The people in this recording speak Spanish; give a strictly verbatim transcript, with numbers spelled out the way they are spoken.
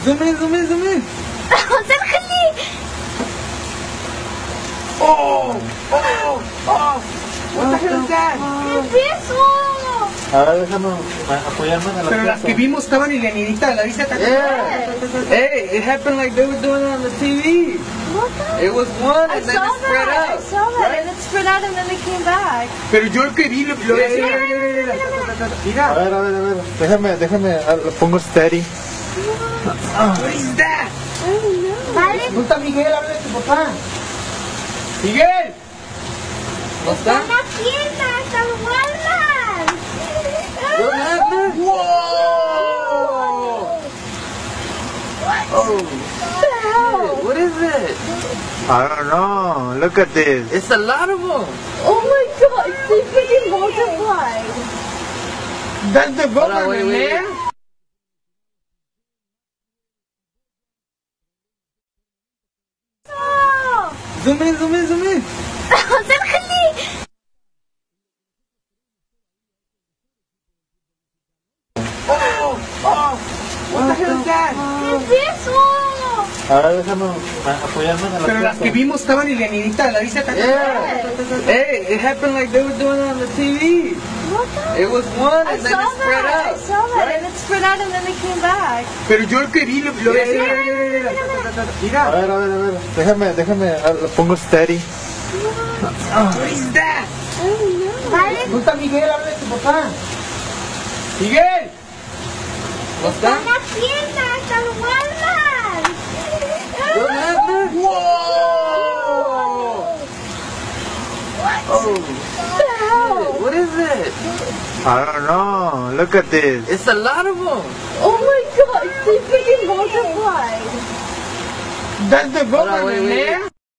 Zoom in, zoom in, zoom in. زين خليه. Oh, oh, oh. What the hell is that? ¿Qué es eso? A ver, déjame apoyarme en la Pero las que vimos estaban en la niñita, ¿la viste? Yeah. Hey, it happened like they were doing it on the T V. What the? It was one I and then saw it spread that. I out. saw that, and it spread out, and then it came back. Pero yo el que vi lo, lo decía. A Mira. ver, a ver, a ver. Déjame, déjame, ah, lo pongo steady. What is that? I don't know. Vale. ¿Dónde está Miguel? Habla de tu papá. ¡Miguel! ¿No está? Están las piernas, están guardas. What happened? Whoa! Oh, shit. What is it? I don't know. Look at this. It's a lot of them. Oh my god, they freaking multiplied. That's the Hold on, wait, government, wait, man. wait. Oh, Zoom in, zoom in, zoom in. زين خليه. Oh, oh. What the hell is that? ¿Qué es eso? A ver, déjame apoyarme en la Pero las que vimos estaban en la niñita, ¿la viste? Yeah. Hey, it happened like they were doing it on the T V. What the? It was one I and then saw it spread that. I out. saw that, and it spread out, and then it came back. Pero yo el que vi lo, lo decía. A Mira. ver, a ver, a ver. Déjame, déjame, ah, lo pongo steady. What is that? I don't know. Vale. ¿Dónde está Miguel? Habla de tu papá. ¡Miguel! ¿No está? Están las piernas, están guardas. What happened? Whoa! Oh, What the hell? what is it? I don't know. Look at this. It's a lot of them. Oh my god, they freaking multiplied. That's the Hold on, wait, government, wait, man.